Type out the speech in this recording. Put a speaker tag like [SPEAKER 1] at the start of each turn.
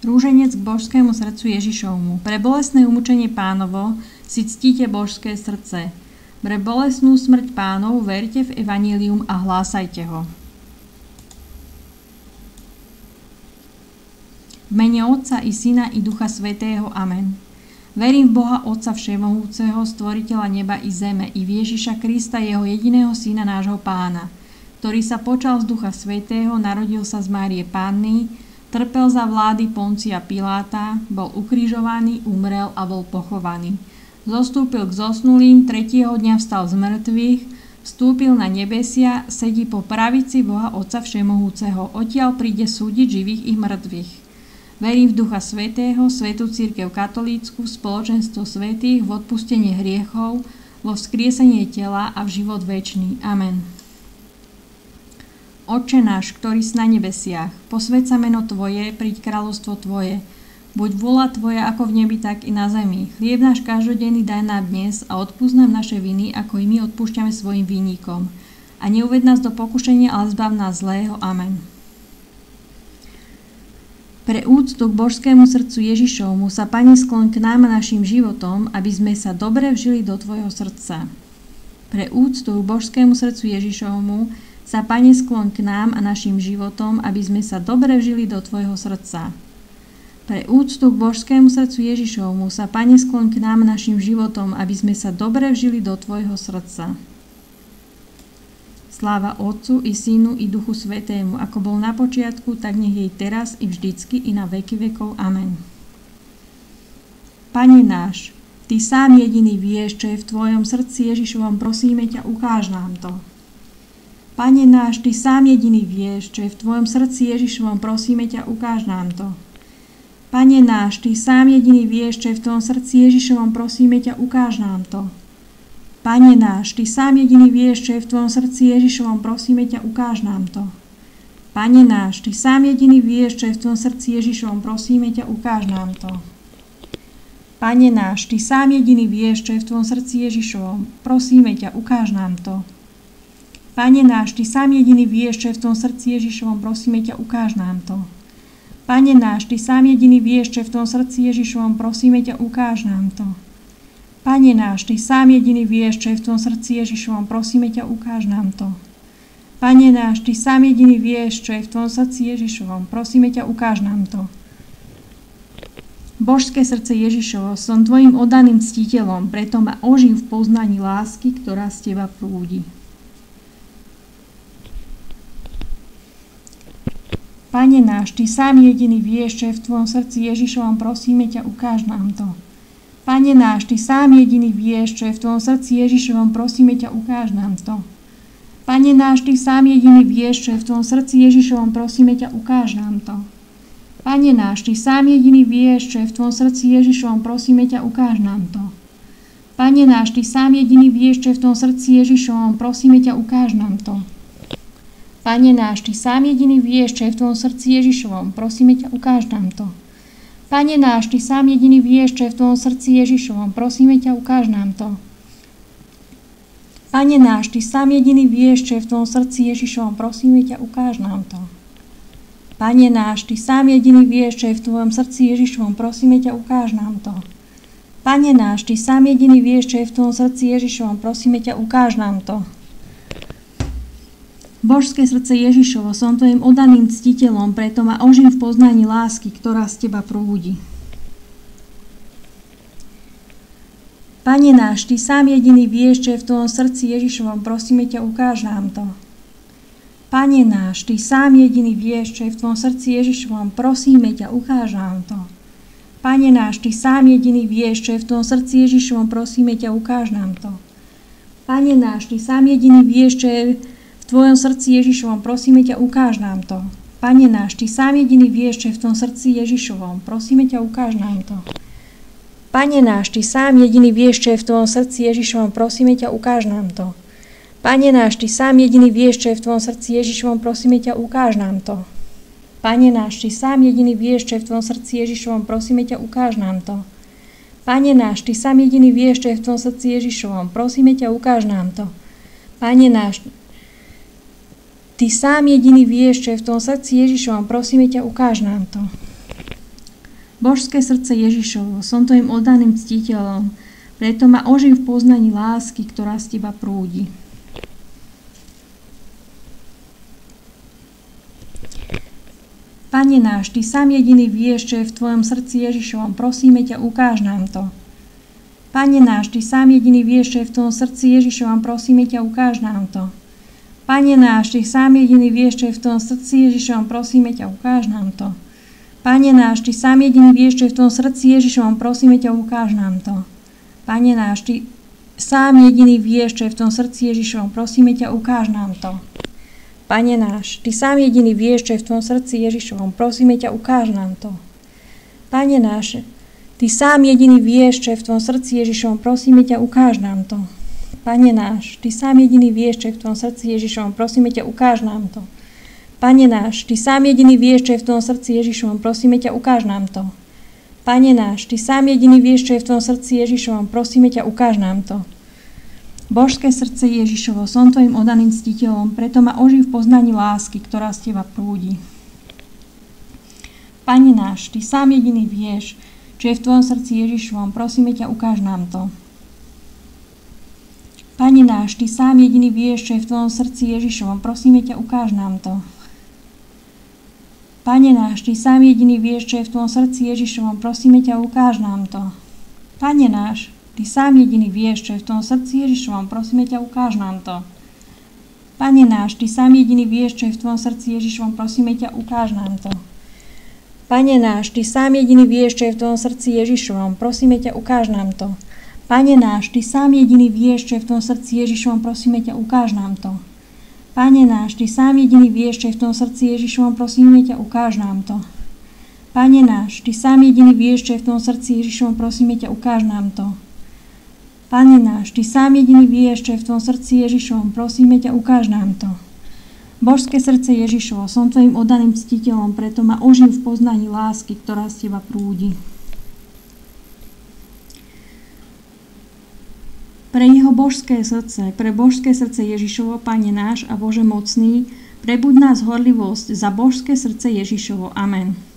[SPEAKER 1] Rúženec k božskému srdcu Ježišovmu. Pre bolestné umučenie Pánovo si ctíte božské srdce. Pre bolestnú smrť Pánov verte v evanjelium a hlásajte ho. V mene Otca i Syna i Ducha Svätého. Amen. Verím v Boha Otca Všemohúceho, stvoriteľa neba i zeme, i v Ježiša Krista, jeho jediného Syna, nášho Pána, ktorý sa počal z Ducha Svätého, narodil sa z Márie Panny, trpel za vlády Poncia Piláta, bol ukrižovaný, umrel a bol pochovaný. Zostúpil k zosnulým, tretieho dňa vstal z mŕtvych, vstúpil na nebesia, sedí po pravici Boha Otca Všemohúceho, odtiaľ príde súdiť živých i mŕtvych. Verím v Ducha Svätého, Svätú cirkev katolícku, v spoločenstvo svätých, v odpustenie hriechov, vo vzkriesenie tela a v život večný. Amen. Otče náš, ktorý si na nebesiach, posväť sa meno Tvoje, príď kráľovstvo Tvoje. Buď vôľa Tvoja ako v nebi, tak i na zemi. Chlieb náš každodenný daj nám dnes a odpúsť nám naše viny, ako i my odpúšťame svojim vinníkom. A neuved nás do pokušenia, ale zbav nás zlého. Amen. Pre úctu k božskému srdcu Ježišovmu sa, Pane, skloň k nám a našim životom, aby sme sa dobre vžili do Tvojho srdca. Pre úctu k božskému srdcu Ježišovmu sa, Pane, skloň k nám a našim životom, aby sme sa dobre vžili do Tvojho srdca. Pre úctu k božskému srdcu Ježišovmu sa, Pane, skloň k nám a našim životom, aby sme sa dobre vžili do Tvojho srdca. Sláva Otcu i Synu i Duchu Svätému, ako bol na počiatku, tak nech jej teraz i vždycky i na veky vekov. Amen. Pane náš, Ty sám jediný vieš, čo je v Tvojom srdci Ježišovom, prosíme ťa, ukáž nám to. Pane náš, Ty sám jediný vieš, čo je v Tvojom srdci Ježišovom, prosíme ťa, ukáž nám to. Pane náš, Ty sám jediný vieš, čo je v Tvojom srdci Ježišovom, prosíme ťa, ukáž nám to. Pane náš, Ty sám jediný vieš, čo je v Tvojom srdci Ježišovom, prosíme ťa, ukáž nám to. Pane náš, Ty sám jediný vieš, čo je v Tvojom srdci Ježišovom, prosíme ťa, ukáž nám to. Pane náš, Ty sám jediný vieš, čo je v Tvojom srdci Ježišovom, prosíme ťa, ukáž nám to. Pane náš, Ty sám jediný vieš, čo je v Tvojom srdci Ježišovom, prosíme ťa, ukáž nám to. Pane náš, Ty sám jediný vieš, čo je v Tvojom srdci Ježišovom, prosíme ťa, ukáž nám to. Pane náš, Ty sám jediný vieš, čo je v Tvojom srdci Ježišovom, prosíme ťa, ukáž nám to. Pane náš, Ty sám jediný vieš, čo je v Tvojom srdci Ježišovom, prosíme ťa, ukáž nám to. Božské srdce Ježišovo, som Tvojim oddaným ctiteľom, preto ma oživ v poznaní lásky, ktorá z Teba prúdi. Pane náš, Ty sám jediný vieš, čo je v Tvojom srdci Ježišovom, prosíme ťa, ukáž nám to. Pane náš, Ty sám jediný vieš, čo je v Tvojom srdci Ježišovom, prosíme ťa, ukáž nám to. Pane náš, Ty sám jediný vieš, čo je v Tvojom srdci Ježišovom, prosíme ťa, ukáž nám to. Pane náš, Ty sám jediný vieš, čo je v Tvojom srdci Ježišovom, prosíme ťa, ukáž nám to. Pane náš, Ty sám jediný vieš, čo je v Tvojom srdci Ježišovom, prosíme ťa, ukáž nám to. Pane náš, Ty sám jediný vieš, čo je v Tvojom srdci Ježišovom, prosíme ťa, ukáž nám to. Pane náš, Ty sám jediný vieš, čo je v Tvojom srdci Ježišovom, prosíme ťa, ukáž nám to. Pane náš, Ty sám jediný vieš, čo je v Tvojom srdci Ježišovom, prosíme ťa, ukáž nám to. Pane náš, Ty sám jediný vieš, čo je v Tvojom srdci Ježišovom, prosíme ťa, ukáž nám to. Pane náš, Ty sám jediný vieš, čo je v Tvojom srdci Ježišovom, prosíme ťa, ukáž nám to. Božské srdce Ježišovo, som Tvojim oddaným ctiteľom, preto ma oživ v poznaní lásky, ktorá z Teba prúdi. Pane náš, Ty sám jediný vieš, čo je v Tvojom srdci Ježišovom, prosíme ťa, ukáž nám to. Pane náš, Ty sám jediný vieš, čo je v Tvojom srdci Ježišovom, prosíme ťa, ukáž nám to. Pane náš, Ty sám jediný vieš, čo je v Tvojom srdci Ježišovom, prosíme ťa, ukáž nám to. Pane náš, Ty sám jediný vieš, čo je v Tvojom srdci Ježišovom, prosíme ťa, ukáž nám to. Pane náš, Ty sám jediný vieš, čo je v Tvojom srdci Ježišovom, prosíme ťa, ukáž nám to. Pane náš, Ty sám jediný vieš, čo je v Tvojom srdci Ježišovom, prosíme ťa, ukáž nám to. Pane náš, Ty sám jediný vieš, čo je v Tvojom srdci Ježišovom, prosíme ťa, ukáž nám to. Pane náš, Ty sám jediný vieš, čo je v Tvojom srdci Ježišovom, prosíme ťa, ukáž nám to. Pane náš, Ty sám jediný vieš, čo je v Tvojom srdci Ježišovom, prosíme ťa, ukáž nám to. Pane náš, Ty sám jediný vieš, čo je v Tvojom srdci Ježišovom, prosíme ťa, ukáž nám to. Božské srdce Ježišovo, som tvojim oddaným ctiteľom, preto ma oživ v poznaní lásky, ktorá z teba prúdi. Pane náš, ty sám jediný vieš, čo je v tvojom srdci Ježišovom, prosíme ťa, ukáž nám to. Pane náš, ty sám jediný vieš, čo je v tvojom srdci Ježišovom, prosíme ťa, ukáž nám to. Pane náš, ty sám jediný vieš, čo je v tvojom srdci Ježišovom, prosíme ťa, ukáž nám to. Pane náš, ty sám jediný vieš, čo je v tvojom srdci Ježišovom, prosíme ťa, ukáž nám to. Pane náš, ty sám jediný vieš, čo je v tvojom srdci Ježišovom, prosíme ťa, ukáž nám to. Pane náš, ty sám jediný vieš, čo je v tvojom srdci Ježišovom, prosíme ťa, ukáž nám to. Pane náš, ty sám jediný vieš, čo je v tvojom srdci Ježišovom, prosíme ťa, ukáž nám to. Pane náš, ty sám jediný vieš, čo je v tvojom srdci Ježišovom, prosíme ťa, ukáž nám to. Pane náš, ty sám jediný vieš, čo je v tvojom srdci Ježišovom, prosíme ťa, ukáž nám to. Pane náš, ty sám jediný vieš, čo je v tvojom srdci Ježišovom, prosíme ťa, ukáž nám to. Božské srdce Ježišovo, som tvojim oddaným ctiteľom, preto ma oživ v poznaní lásky, ktorá z teba prúdi. Pane náš, ty sám jediný vieš, čo je v tvojom srdci Ježišovom, prosíme ťa, ukáž nám to. Pane náš, ty sám jediný vieš, čo je v tvojom srdci Ježišovom, prosíme ťa, ukáž nám to. Pane náš, ty sám jediný vieš, čo je v tvojom srdci Ježišovom, prosíme ťa, ukáž nám to. Pane náš, ty sám jediný vieš, čo je v tvojom srdci Ježišovom, prosíme ťa, ukáž nám to. Pane náš, ty sám jediný vieš, čo je v tvojom srdci Ježišovom, prosíme ťa, ukáž nám to. Pane náš, ty sám jediný vieš, čo je v tvojom srdci Ježišovom, prosíme ťa, ukáž nám to. Pane náš, ty sám jediný vieš, čo je v tvojom srdci Ježišovom, prosíme ťa, ukáž nám to. Pane náš, ty sám jediný vieš, čo je v tvojom srdci Ježišovom, prosíme ťa, ukáž nám to. Pane náš, ty sám jediný vieš, čo je v tvojom srdci Ježišovom, prosíme ťa, ukáž nám to. Pane náš, ty sám jediný vieš, čo je v tvojom srdci Ježišovom, prosíme ťa, ukáž nám to. Božské srdce Ježišovo, som tvojim oddaným ctiteľom, preto ma oživ v poznaní lásky, ktorá z teba prúdi. Pre jeho božské srdce, pre božské srdce Ježišovo, Pane náš a Bože mocný, prebuď nás horlivosť za božské srdce Ježišovo. Amen.